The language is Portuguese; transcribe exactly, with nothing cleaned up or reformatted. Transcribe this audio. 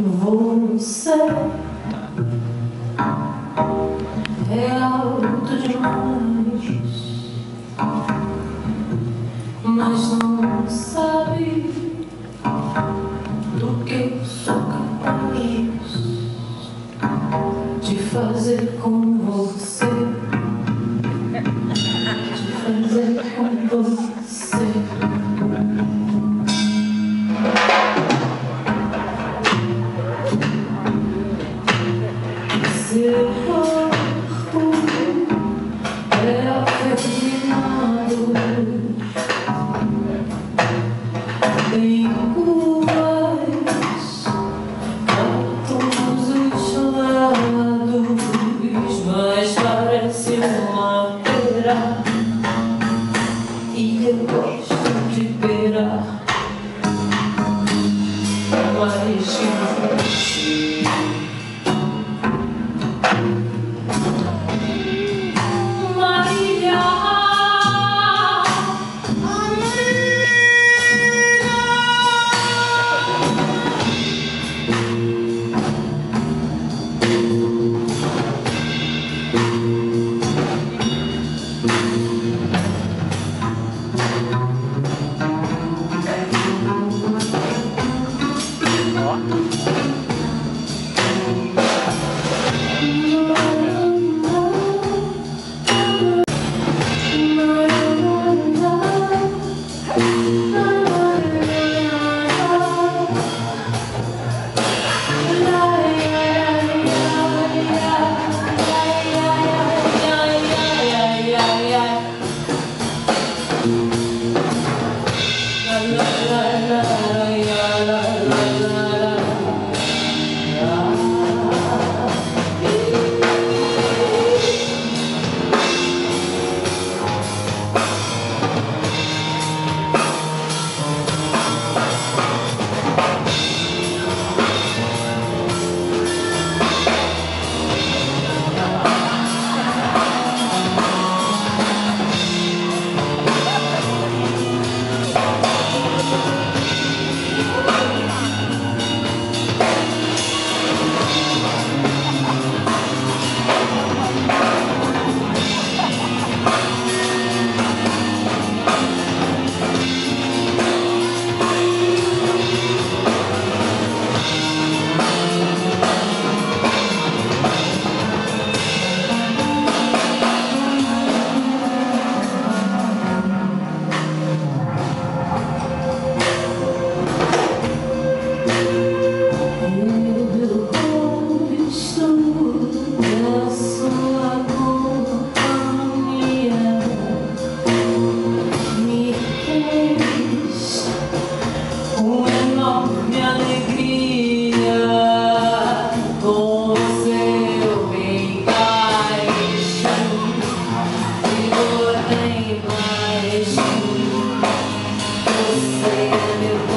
Você é alto demais, mas não sabe do que eu sou capaz de fazer com você, de fazer com você. Seu corpo é afeminado, tem curvas a todos os lados, mas parece uma pera, e eu gosto de pera, mas de Você é meu